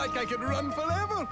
like I could run forever.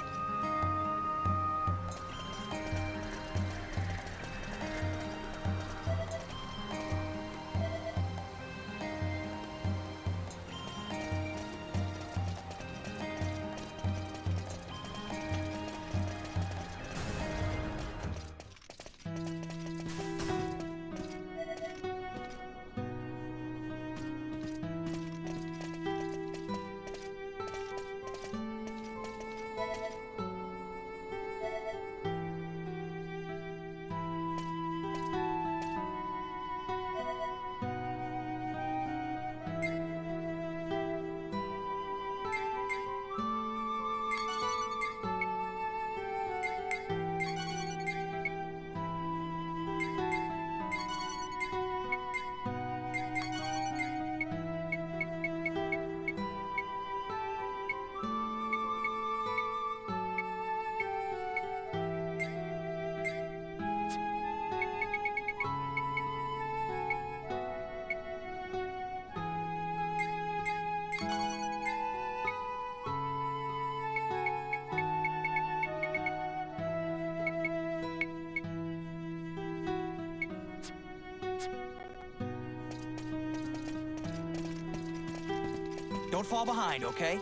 Don't fall behind, okay?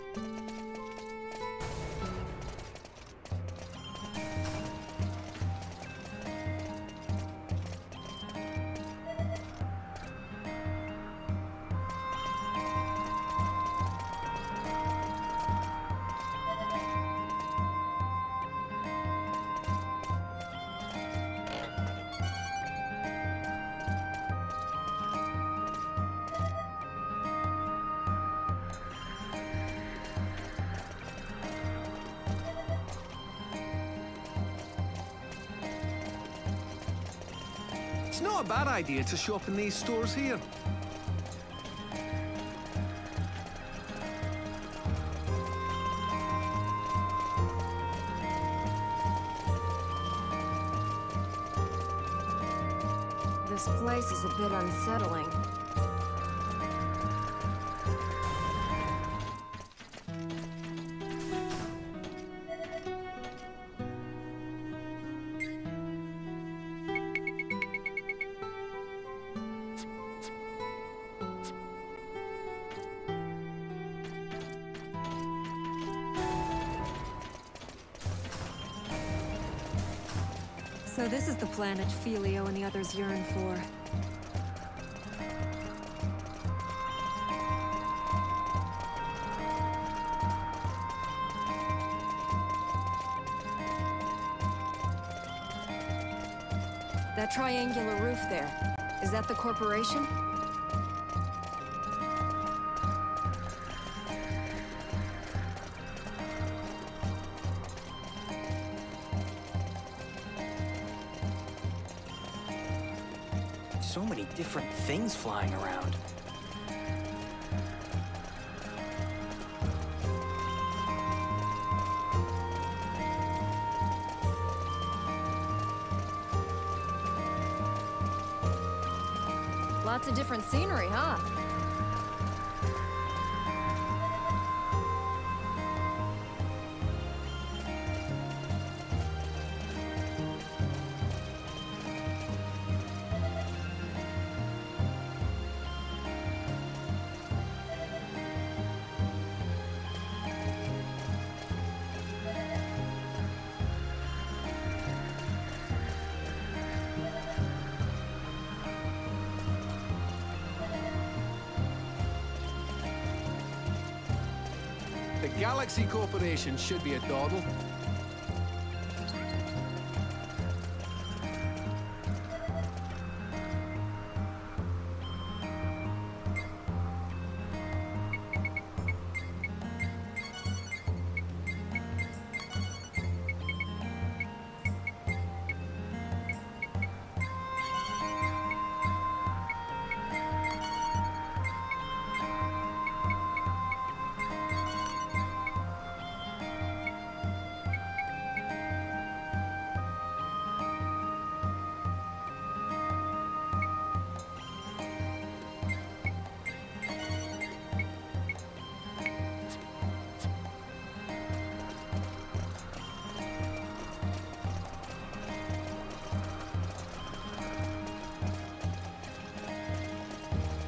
It's not a bad idea to shop in these stores here. This place is a bit unsettling. So this is the planet Filio and the others yearn for. That triangular roof there, is that the corporation? So many different things flying around. Lots of different scenery, huh? The Galaxy Corporation should be a dawdle.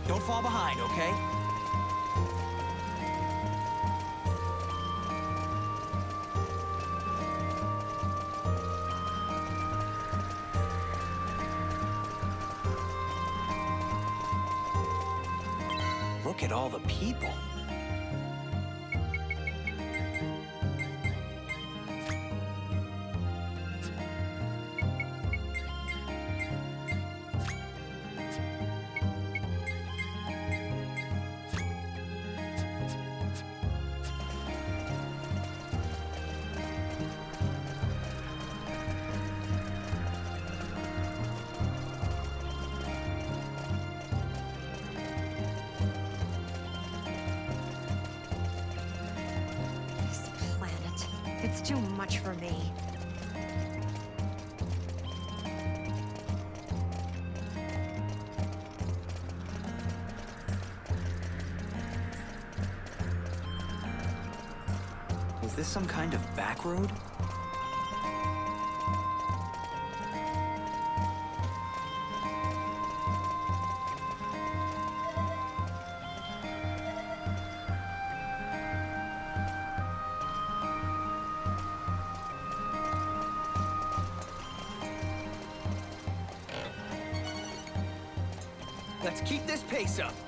Don't fall behind, okay? Look at all the people. It's too much for me. Is this some kind of back road? Let's keep this pace up.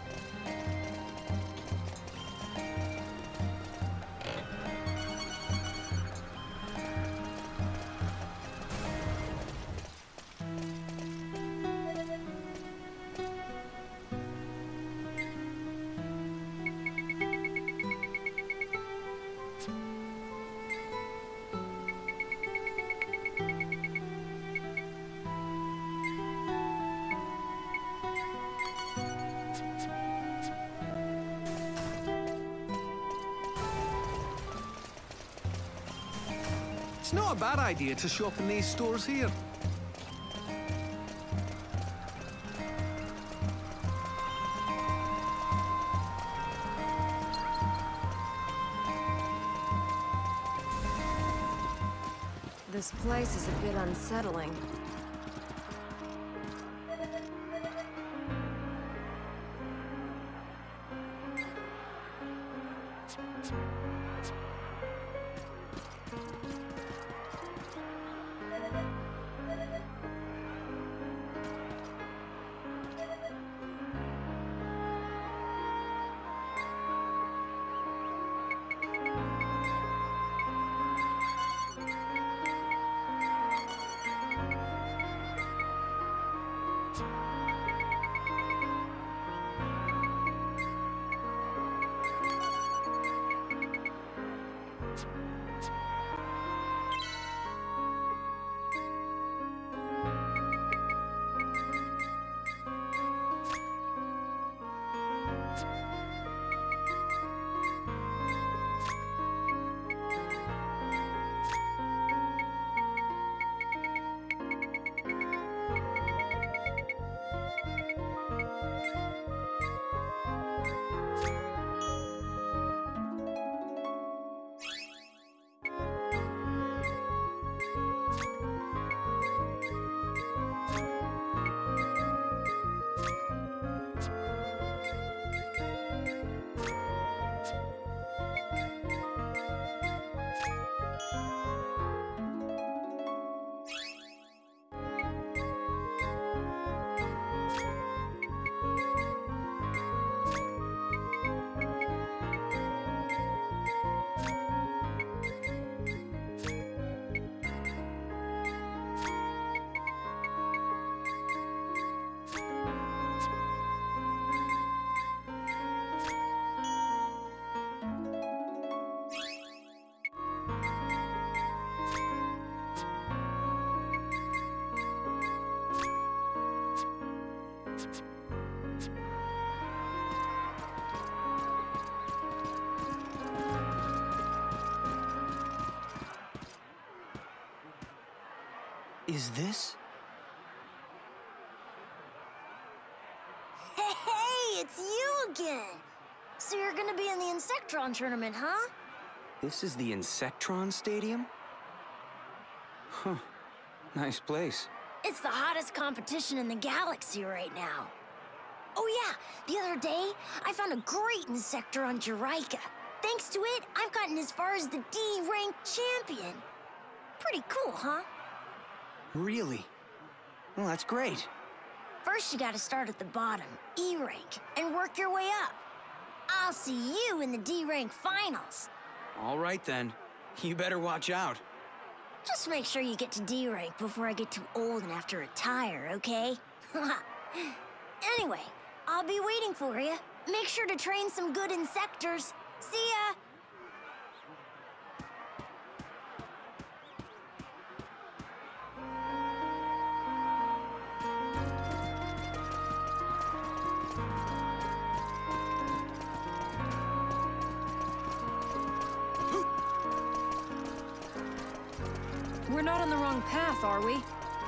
It's not a bad idea to shop in these stores here. This place is a bit unsettling. Is this? Hey, it's you again! So you're gonna be in the Insectron tournament, huh? This is the Insectron Stadium? Huh. Nice place. It's the hottest competition in the galaxy right now. Oh yeah, the other day, I found a great insector on Jerica. Thanks to it, I've gotten as far as the D-rank champion. Pretty cool, huh? Really? Well, that's great. First, you gotta start at the bottom, E-rank, and work your way up. I'll see you in the D-rank finals. All right, then. You better watch out. Just make sure you get to D-rank before I get too old and have to retire, okay? Anyway, I'll be waiting for you. Make sure to train some good insectors. See ya! We're not on the wrong path, are we?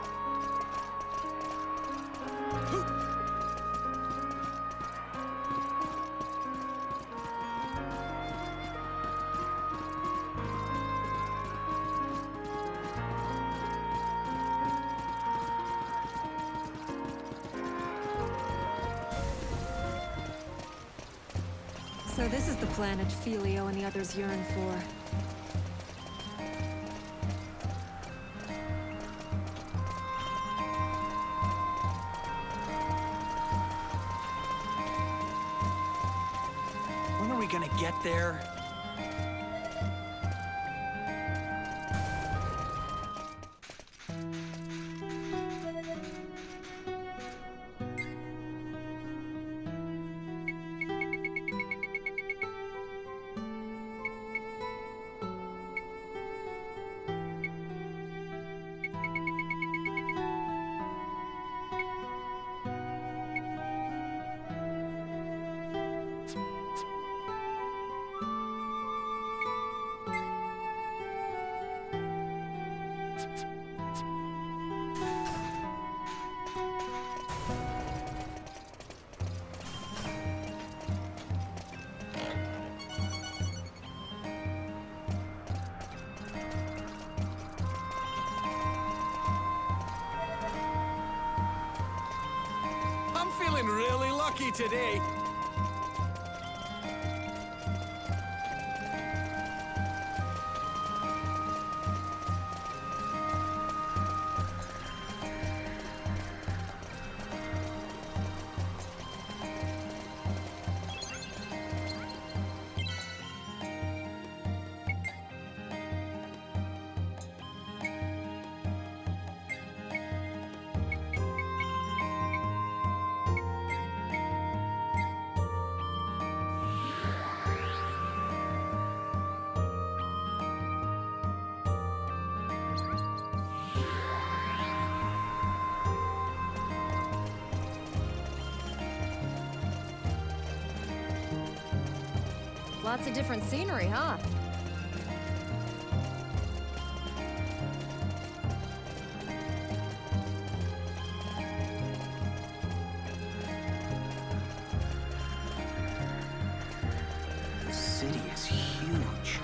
So this is the planet Filio and the others yearn for. When are we gonna get there? I'm feeling really lucky today. Lots of different scenery, huh? The city is huge.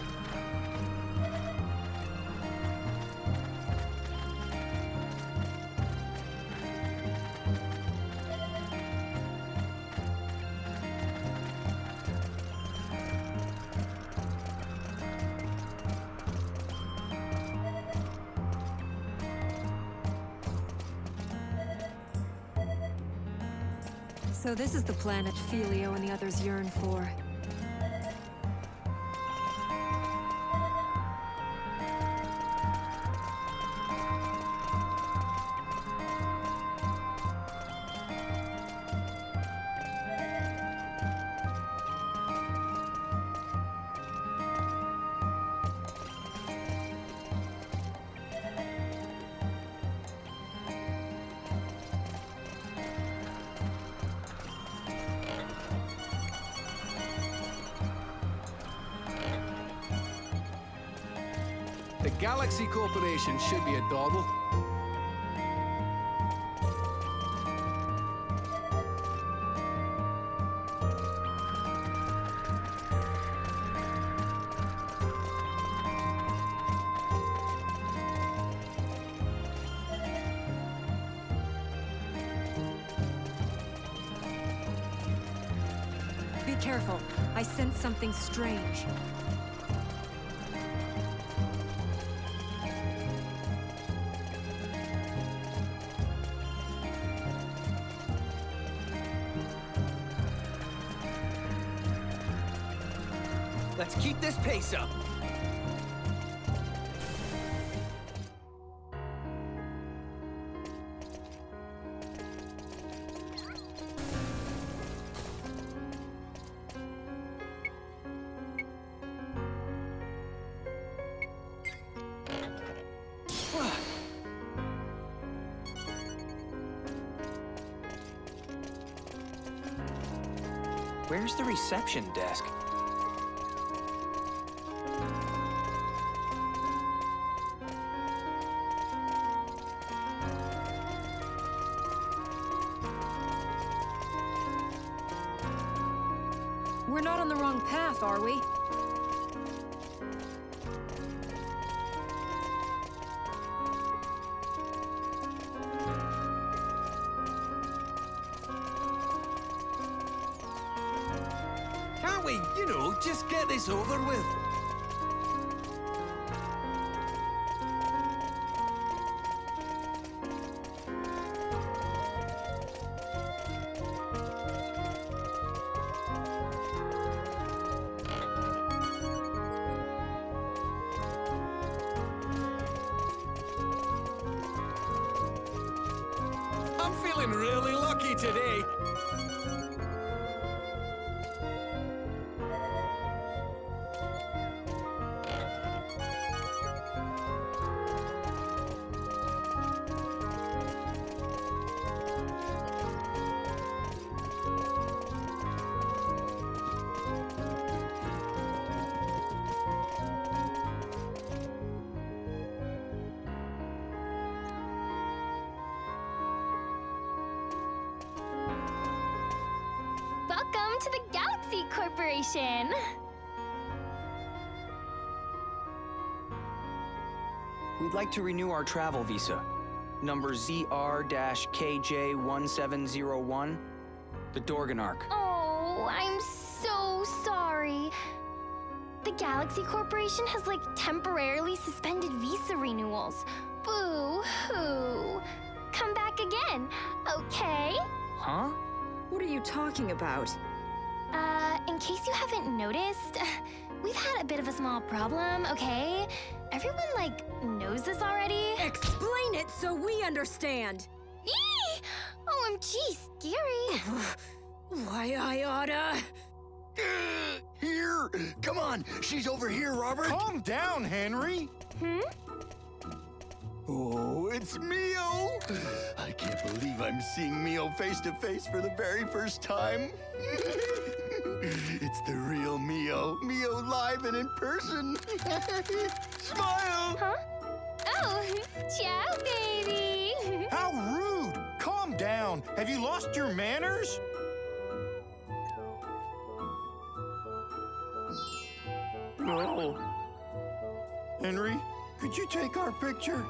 So this is the planet Filio and the others yearn for. The Galaxy Corporation should be a dawdle. careful. I sense something strange. Let's keep this pace up. Where's the reception desk? We're not on the wrong path, are we? Can't we, you know, just get this over with? I'm feeling really lucky today. Welcome to the Galaxy Corporation! We'd like to renew our travel visa. Number ZR-KJ1701, the Dorganark. Oh, I'm so sorry. The Galaxy Corporation has, like, temporarily suspended visa renewals. Boo-hoo. Come back again, okay? Huh? What are you talking about? In case you haven't noticed, we've had a bit of a small problem, okay? Everyone, like, knows this already. Explain it so we understand! Eee! OMG, scary. Why, I oughta... Here! Come on! She's over here, Robert! Calm down, Henry! Oh, it's Mio! I can't believe I'm seeing Mio face to face for the very first time. It's the real Mio. Mio live and in person. Smile! Huh? Oh, ciao, baby. How rude! Calm down! Have you lost your manners? No. Henry, could you take our picture?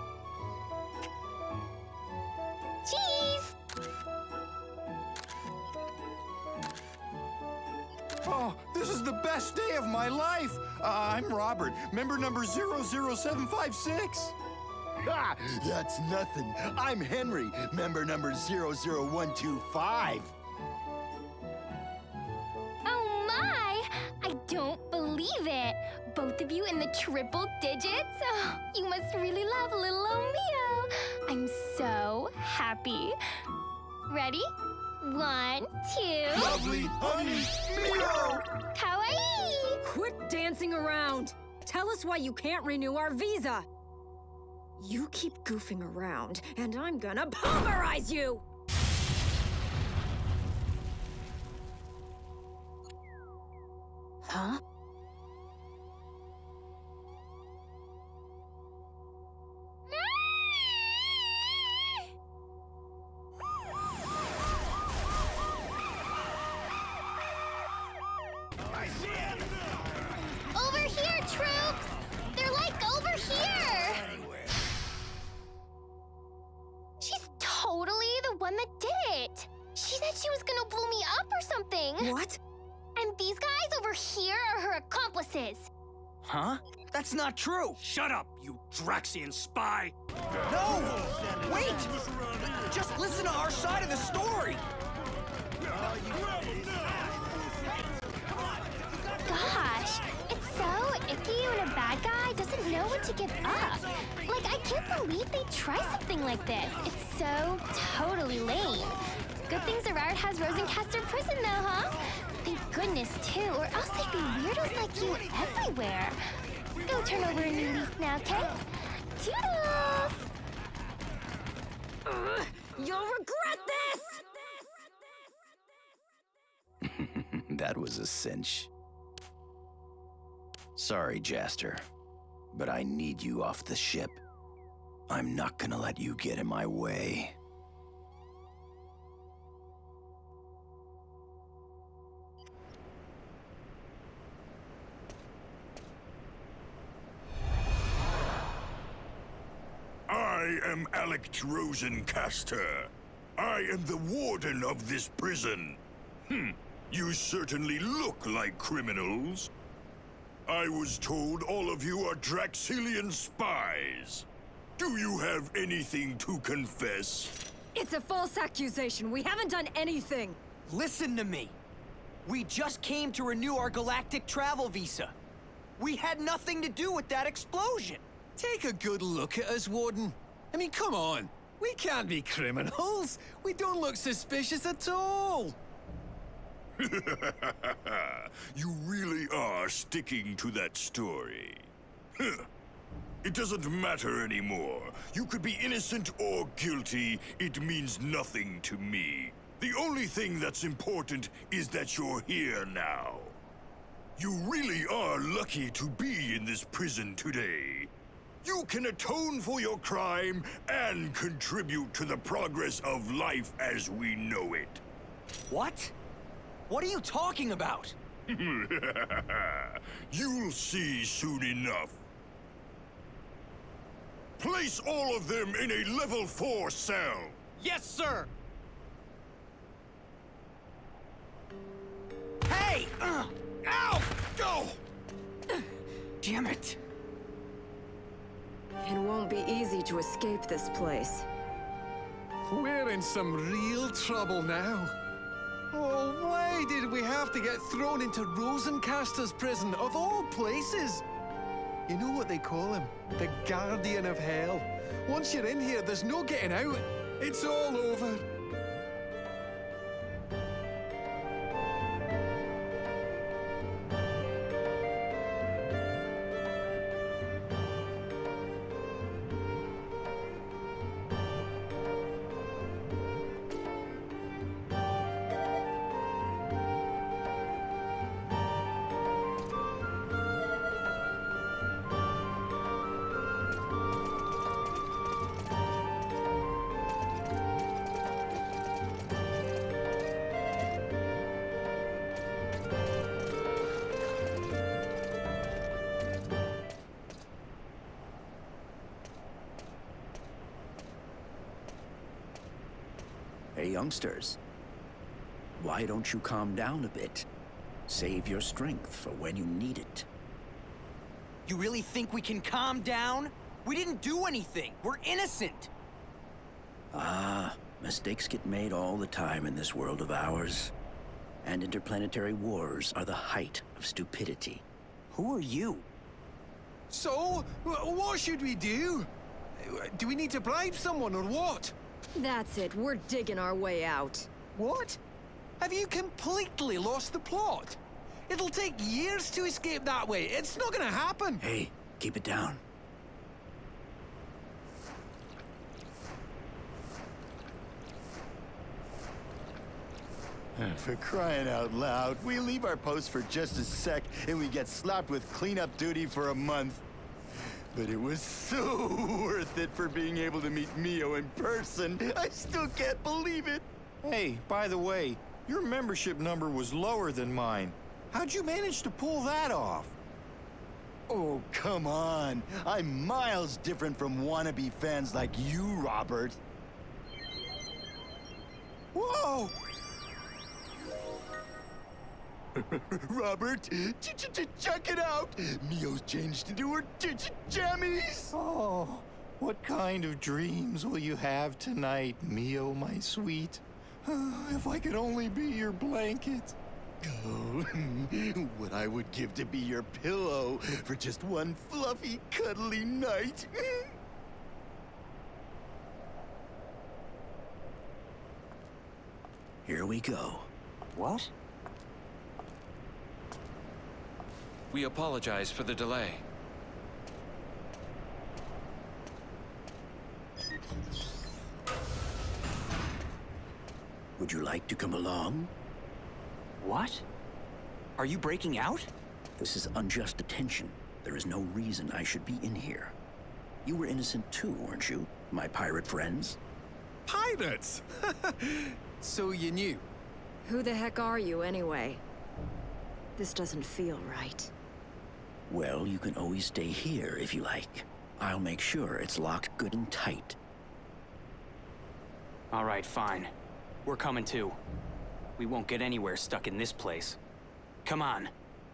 Cheese! Oh, this is the best day of my life! I'm Robert, member number 00756. Ha! That's nothing. I'm Henry, member number 00125. Oh my! I don't believe it! Both of you in the triple digits? Oh, you must really love little Omeo. I'm so happy. Ready? 1, 2... Lovely honey Mio! Kawaii! Quit dancing around! Tell us why you can't renew our visa! You keep goofing around, and I'm gonna pulverize you! Huh? Over here, troops! They're like over here! She's totally the one that did it! She said she was gonna blow me up or something! What? And these guys over here are her accomplices. Huh? That's not true. Shut up, you Draxian spy! No! Wait! Just listen to our side of the story! Gosh, it's so icky when a bad guy doesn't know when to give up. Like, I can't believe they try something like this. It's so totally lame. Good thing Zerard has Rosencaster Prison though, huh? Thank goodness too, or else there'd be weirdos like you everywhere. Go turn over a new leaf now, okay? Toodles! You'll regret this! That was a cinch. Sorry, Jaster, but I need you off the ship. I'm not gonna let you get in my way. I am Alec Rosencaster. I am the warden of this prison. You certainly look like criminals. I was told all of you are Draxilian spies. Do you have anything to confess? It's a false accusation. We haven't done anything. Listen to me. We just came to renew our galactic travel visa. We had nothing to do with that explosion. Take a good look at us, Warden. I mean, come on. We can't be criminals. We don't look suspicious at all. You really are sticking to that story. It doesn't matter anymore. You could be innocent or guilty. It means nothing to me. The only thing that's important is that you're here now. You really are lucky to be in this prison today. You can atone for your crime and contribute to the progress of life as we know it. What? What are you talking about? You'll see soon enough. Place all of them in a level 4 cell. Yes, sir! Hey! Ow! Go! Damn it! It won't be easy to escape this place. We're in some real trouble now. Oh, why did we have to get thrown into Rosencaster's prison, of all places? You know what they call him? The Guardian of Hell. Once you're in here, there's no getting out. It's all over. Hey, youngsters. Why don't you calm down a bit? Save your strength for when you need it. You really think we can calm down? We didn't do anything. We're innocent. Ah, mistakes get made all the time in this world of ours. And interplanetary wars are the height of stupidity. Who are you? So, what should we do? Do we need to bribe someone or what? That's it. We're digging our way out. What? Have you completely lost the plot? It'll take years to escape that way. It's not gonna happen. Hey, keep it down. For crying out loud, we leave our post for just a sec and we get slapped with cleanup duty for a month. But it was so worth it for being able to meet Mio in person. I still can't believe it. Hey, by the way, your membership number was lower than mine. How'd you manage to pull that off? Oh, come on. I'm miles different from wannabe fans like you, Robert. Whoa! Robert, check it out! Mio's changed into her jammies! Oh, what kind of dreams will you have tonight, Mio, my sweet? If I could only be your blanket. Oh, what I would give to be your pillow for just one fluffy, cuddly night. Here we go. What? We apologize for the delay. Would you like to come along? What? Are you breaking out? This is unjust detention. There is no reason I should be in here. You were innocent too, weren't you, my pirate friends? Pirates? So you knew? Who the heck are you, anyway? This doesn't feel right. Well, you can always stay here if you like. I'll make sure it's locked good and tight. All right, fine. We're coming too. We won't get anywhere stuck in this place. Come on.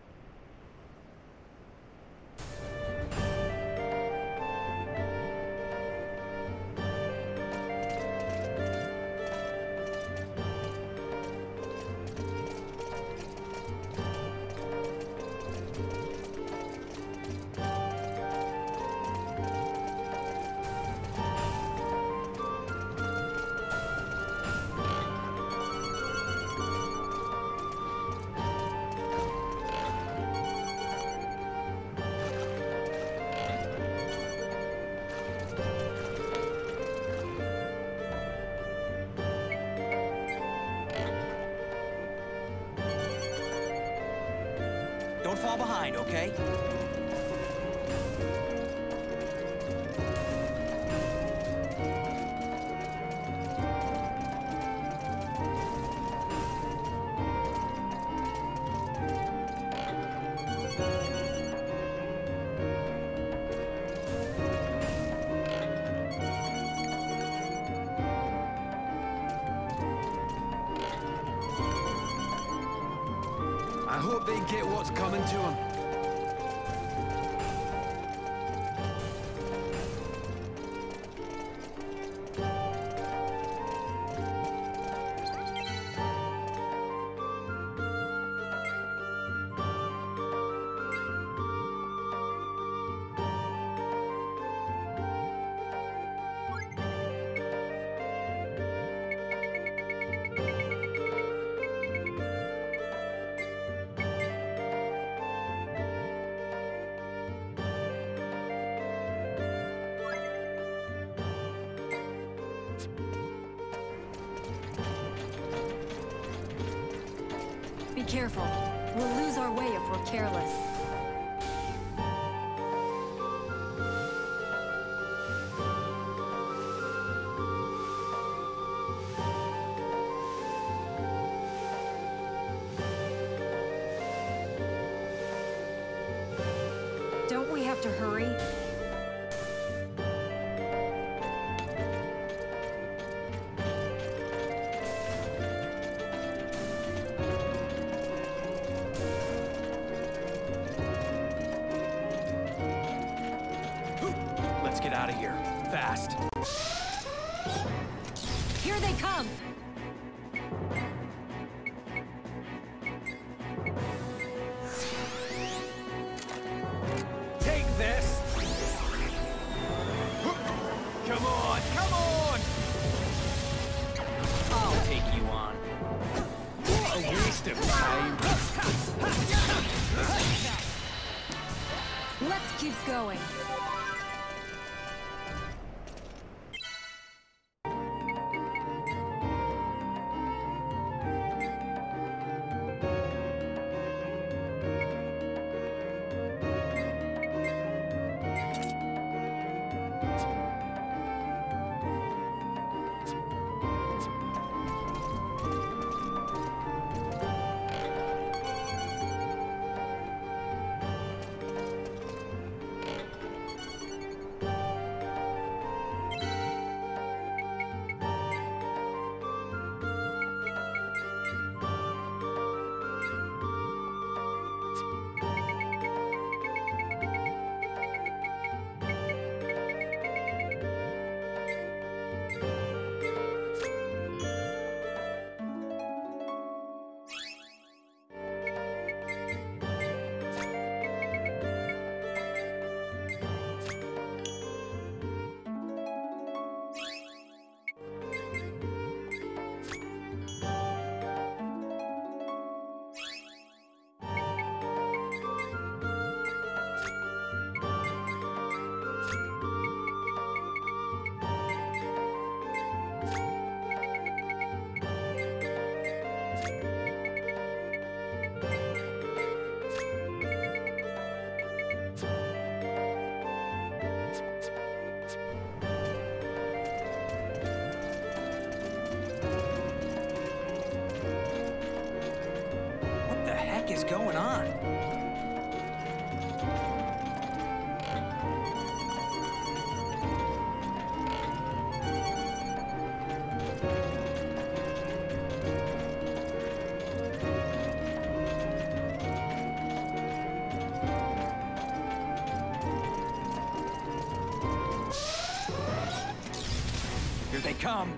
Don't fall behind, okay? I hope they get what's coming to them. Be careful. We'll lose our way if we're careless. Don't we have to hurry? Let's get out of here. Fast. Here they come! Take this! Come on, come on! I'll take you on. What a waste of time! Let's keep going. heck is going on? Here they come.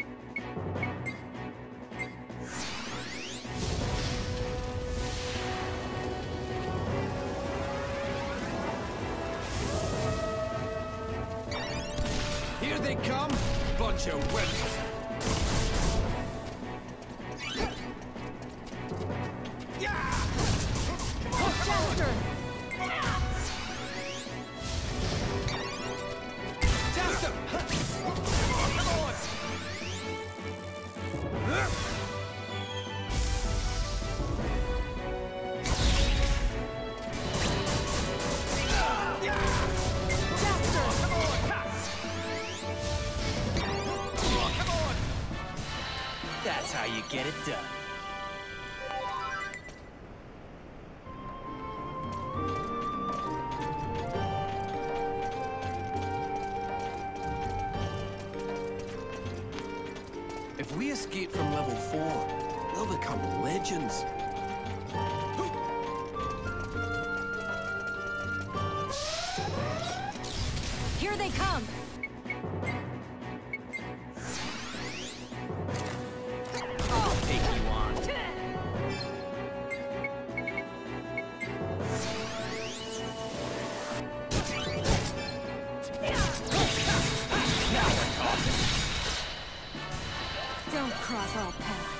Here they come, bunch of wimps. Jester! Jester! That's how you get it done. If we escape from level 4, we'll become legends. Here they come! I'll take you on. Now we're talking. Don't cross our path.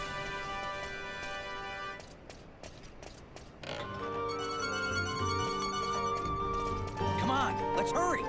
Come on, let's hurry.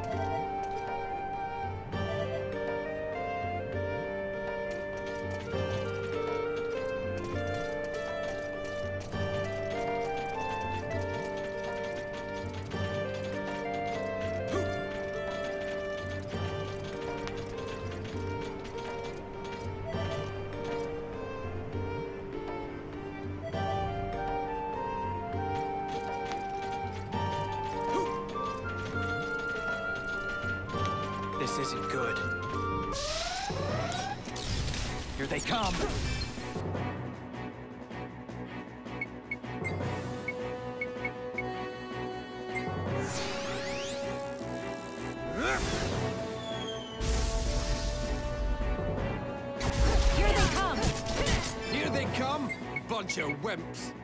This isn't good. Here they come. Here they come! Here they come, bunch of wimps.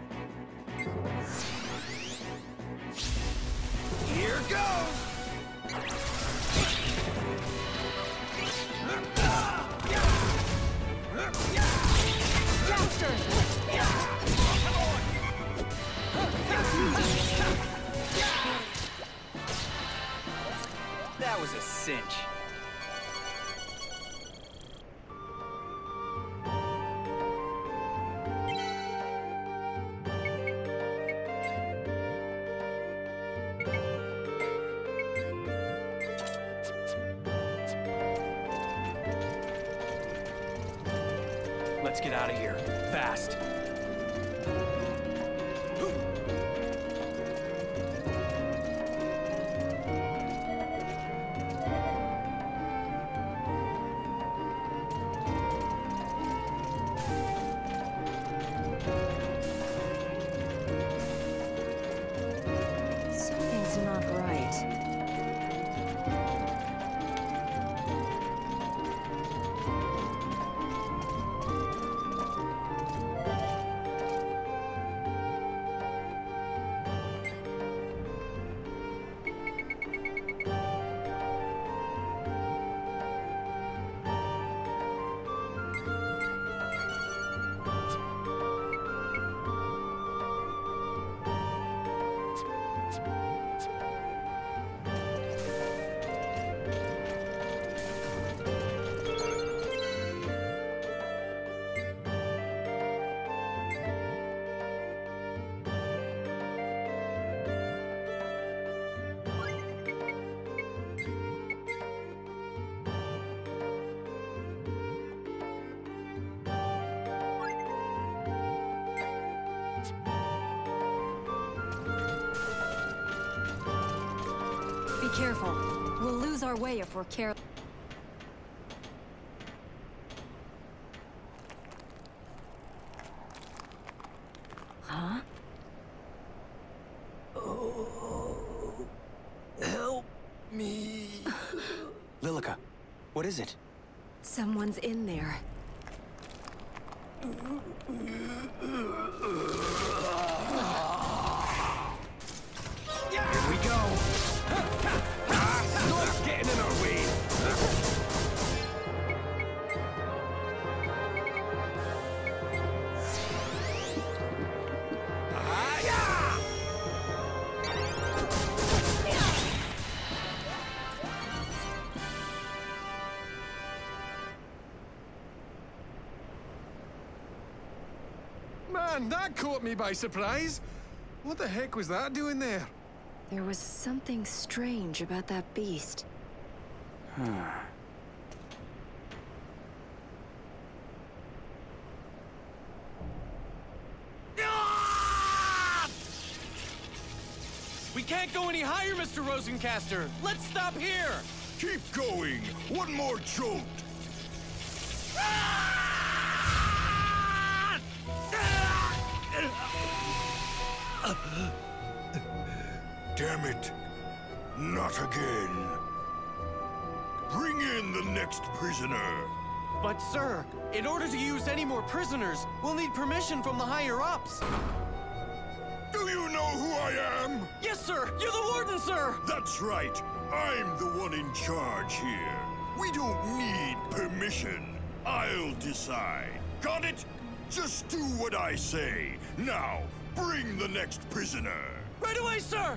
Here goes. Jester! That was a cinch. Let's get out of here, fast. Something's not right. Be careful. We'll lose our way if we're careless. Huh? Oh, help me. Lilica, what is it? Someone's in there. Here we go. Stop getting in our way. Man, that caught me by surprise. What the heck was that doing there? There was something strange about that beast. We can't go any higher, Mr. Rosencaster! Let's stop here! Keep going! One more jolt! Damn it! Not again! Bring in the next prisoner! But sir, in order to use any more prisoners, we'll need permission from the higher-ups! Do you know who I am? Yes, sir! You're the warden, sir! That's right! I'm the one in charge here. We don't need permission. I'll decide. Got it? Just do what I say. Now, bring the next prisoner. Right away, sir!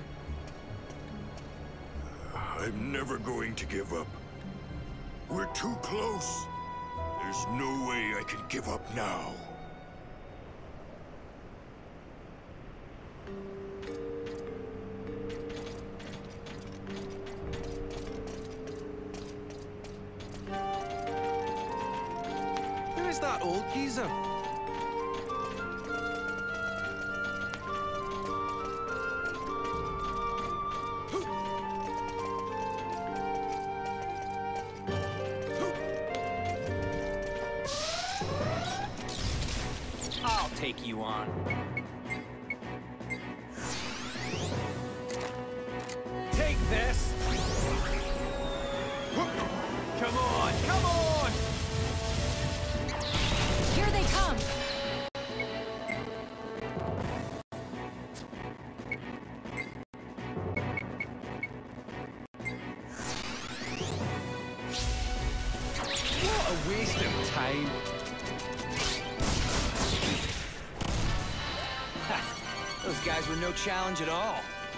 I'm never going to give up. We're too close. There's no way I can give up now. Who is that old geezer? I'll take you on. Take this! Come on, come on! Here they come! What a waste of time. Those guys were no challenge at all.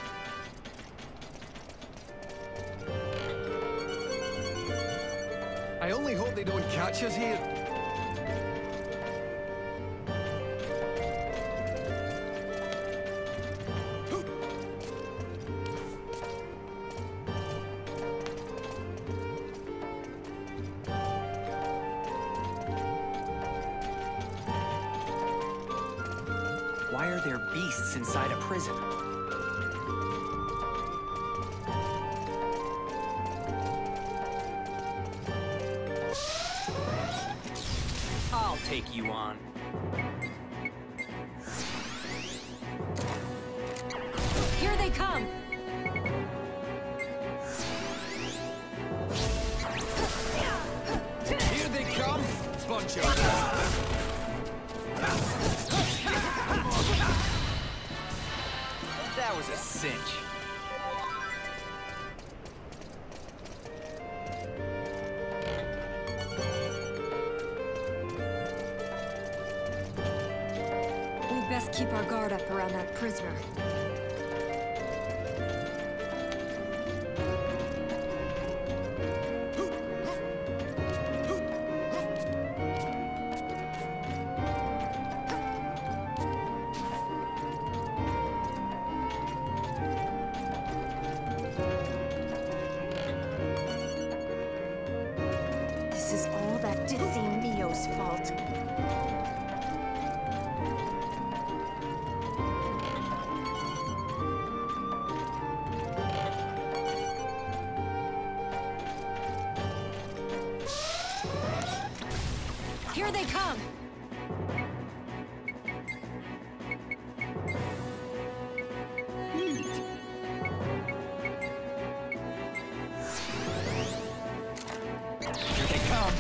I only hope they don't catch us here. Why are there beasts inside a prison? I'll take you on. Here they come! Here they come! Bunch of... That was a cinch. We'd best keep our guard up around that prisoner. This is all that ditzy Mio's fault. Here they come! Here they come.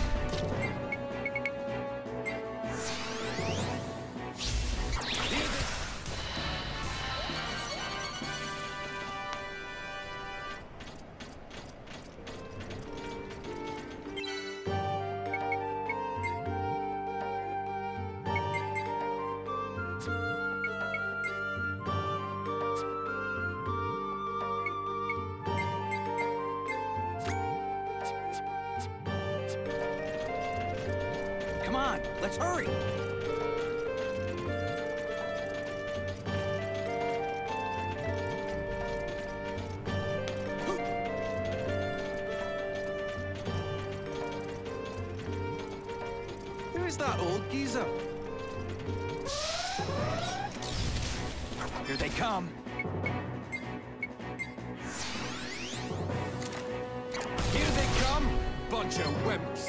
Come on, let's hurry! Who's that old geezer? Here they come. Here they come! Bunch of wimps!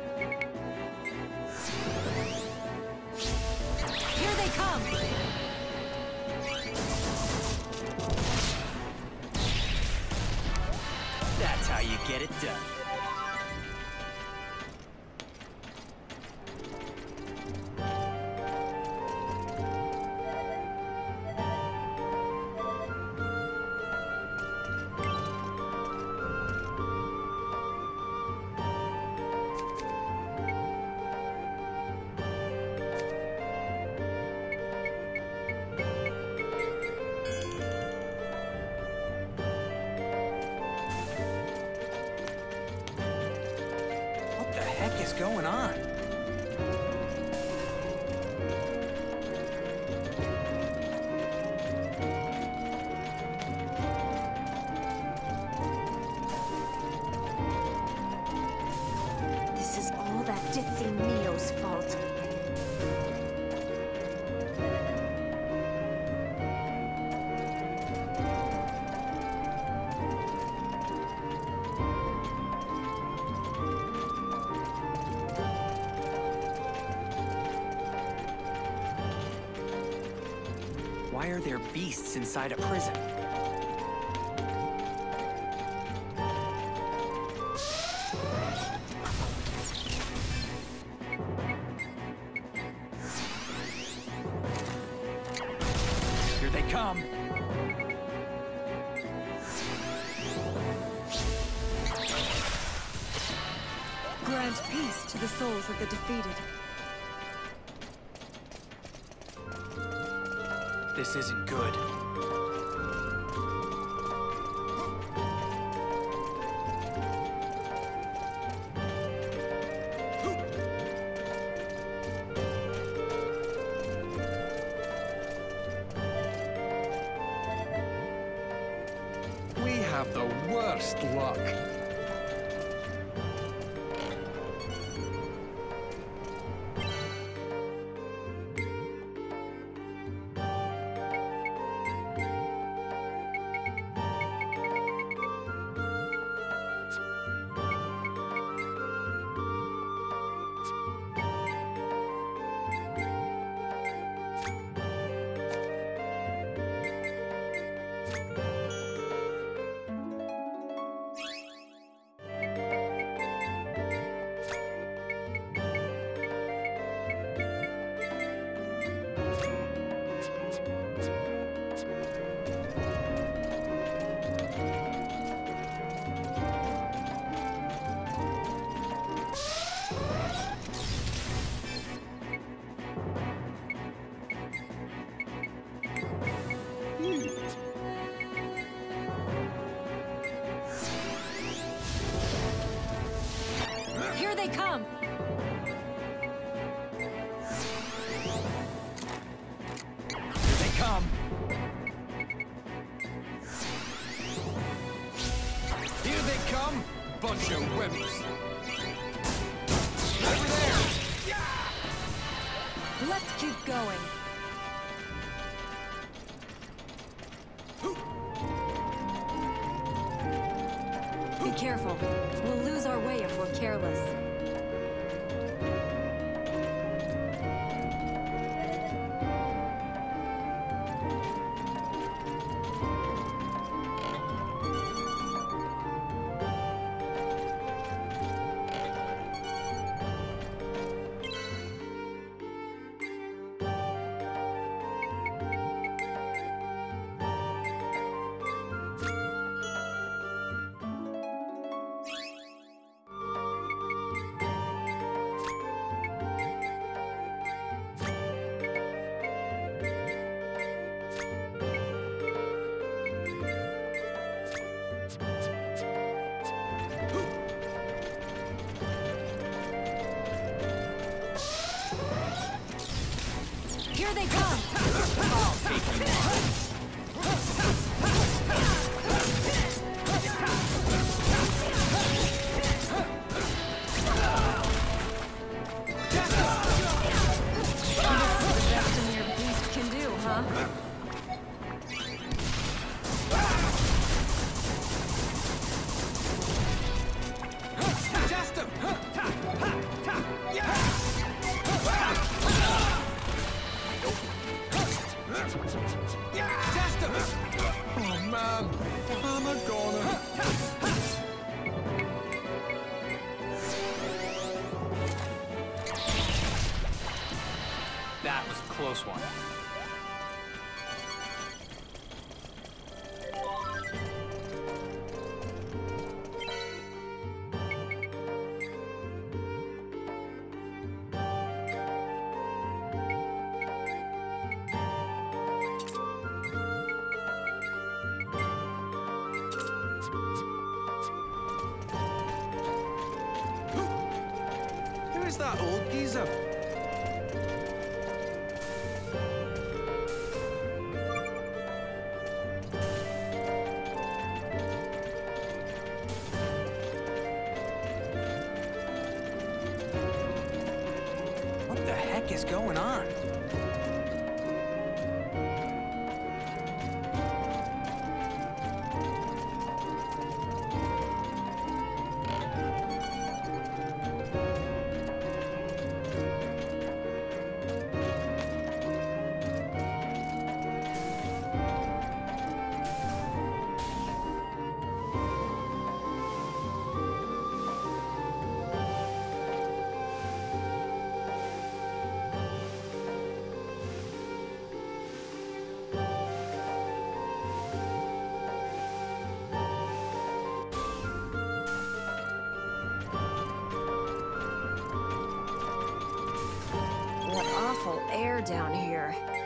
Here they come! That's how you get it done. What the heck is going on? This is all that ditzy Neo's fault. Why are there beasts inside a prison? Here they come. Grant peace to the souls of the defeated. This isn't good. We have the worst luck. Here they come! Here they come. Here they come! Bunch of wimps! Over there! Let's keep going. Be careful. We'll lose our way if we're careless. Here they come! I'll take you on. The best in your beast can do, huh? Oh man, I'm a goner. That was a close one. Who is that old geezer? What the heck is going on? What awful air down here.